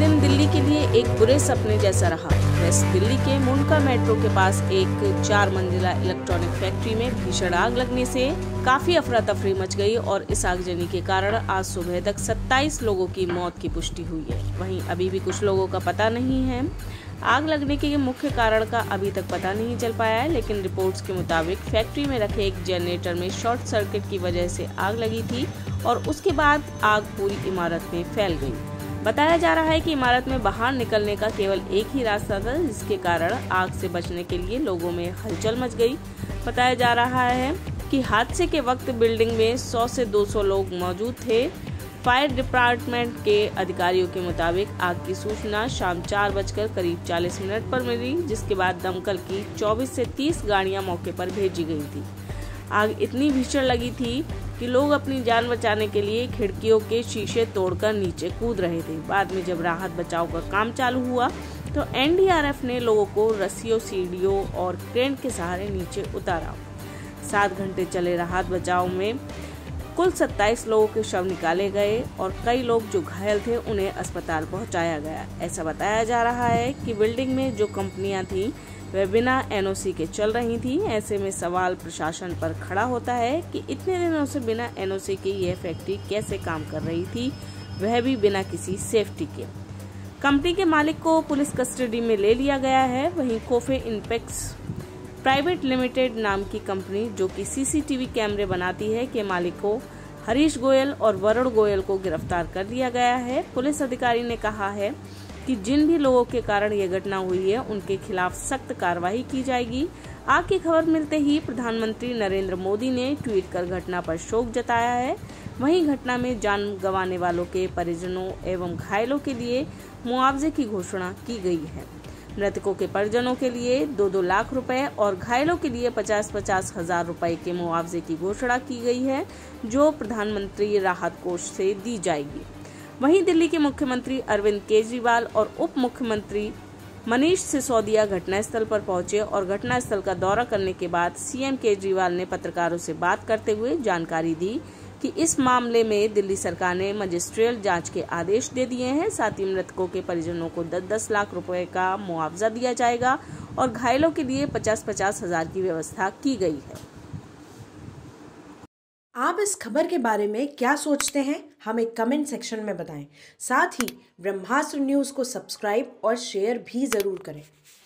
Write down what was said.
दिन दिल्ली के लिए एक बुरे सपने जैसा रहा। वेस्ट दिल्ली के मुंडका मेट्रो के पास एक 4 मंजिला इलेक्ट्रॉनिक फैक्ट्री में भीषण आग लगने से काफी अफरा तफरी मच गई और इस आगजनी के कारण आज सुबह तक 27 लोगों की मौत की पुष्टि हुई है। वहीं अभी भी कुछ लोगों का पता नहीं है। आग लगने के मुख्य कारण का अभी तक पता नहीं चल पाया है, लेकिन रिपोर्ट्स के मुताबिक फैक्ट्री में रखे एक जनरेटर में शॉर्ट सर्किट की वजह से आग लगी थी और उसके बाद आग पूरी इमारत में फैल गई। बताया जा रहा है कि इमारत में बाहर निकलने का केवल एक ही रास्ता था, जिसके कारण आग से बचने के लिए लोगों में हलचल मच गई। बताया जा रहा है कि हादसे के वक्त बिल्डिंग में 100 से 200 लोग मौजूद थे। फायर डिपार्टमेंट के अधिकारियों के मुताबिक आग की सूचना शाम 4:40 पर मिली, जिसके बाद दमकल की 24 से 30 गाड़ियां मौके पर भेजी गई थी। आग इतनी भीषण लगी थी कि लोग अपनी जान बचाने के लिए खिड़कियों के शीशे तोड़कर नीचे कूद रहे थे। बाद में जब राहत बचाव का काम चालू हुआ तो एनडीआरएफ ने लोगों को रस्सियों, सीढ़ियों और क्रेन के सहारे नीचे उतारा। 7 घंटे चले राहत बचाव में कुल 27 लोगों के शव निकाले गए और कई लोग जो घायल थे उन्हें अस्पताल पहुंचाया गया। ऐसा बताया जा रहा है कि बिल्डिंग में जो कंपनियां थी वह बिना एनओसी के चल रही थी। ऐसे में सवाल प्रशासन पर खड़ा होता है कि इतने दिनों से बिना एनओसी के यह फैक्ट्री कैसे काम कर रही थी, वह भी बिना किसी सेफ्टी के। कंपनी के मालिक को पुलिस कस्टडी में ले लिया गया है। वहीं कोफे इनपेक्स प्राइवेट लिमिटेड नाम की कंपनी जो कि सीसीटीवी कैमरे बनाती है के मालिकों हरीश गोयल और वरुण गोयल को गिरफ्तार कर लिया गया है। पुलिस अधिकारी ने कहा है कि जिन भी लोगों के कारण यह घटना हुई है उनके खिलाफ सख्त कार्रवाई की जाएगी। आग की खबर मिलते ही प्रधानमंत्री नरेंद्र मोदी ने ट्वीट कर घटना पर शोक जताया है। वहीं घटना में जान गंवाने वालों के परिजनों एवं घायलों के लिए मुआवजे की घोषणा की गई है। मृतकों के परिजनों के लिए 2-2 लाख रुपए और घायलों के लिए 50-50 हजार रुपए के मुआवजे की घोषणा की गई है, जो प्रधानमंत्री राहत कोष से दी जाएगी। वहीं दिल्ली के मुख्यमंत्री अरविंद केजरीवाल और उप मुख्यमंत्री मनीष सिसोदिया घटनास्थल पर पहुंचे और घटनास्थल का दौरा करने के बाद सीएम केजरीवाल ने पत्रकारों से बात करते हुए जानकारी दी कि इस मामले में दिल्ली सरकार ने मजिस्ट्रियल जांच के आदेश दे दिए हैं। साथ ही मृतकों के परिजनों को 10-10 लाख रुपए का मुआवजा दिया जाएगा और घायलों के लिए 50-50 हजार की व्यवस्था की गई है। आप इस खबर के बारे में क्या सोचते हैं, हमें कमेंट सेक्शन में बताएं। साथ ही ब्रह्मास्त्र न्यूज़ को सब्सक्राइब और शेयर भी जरूर करें।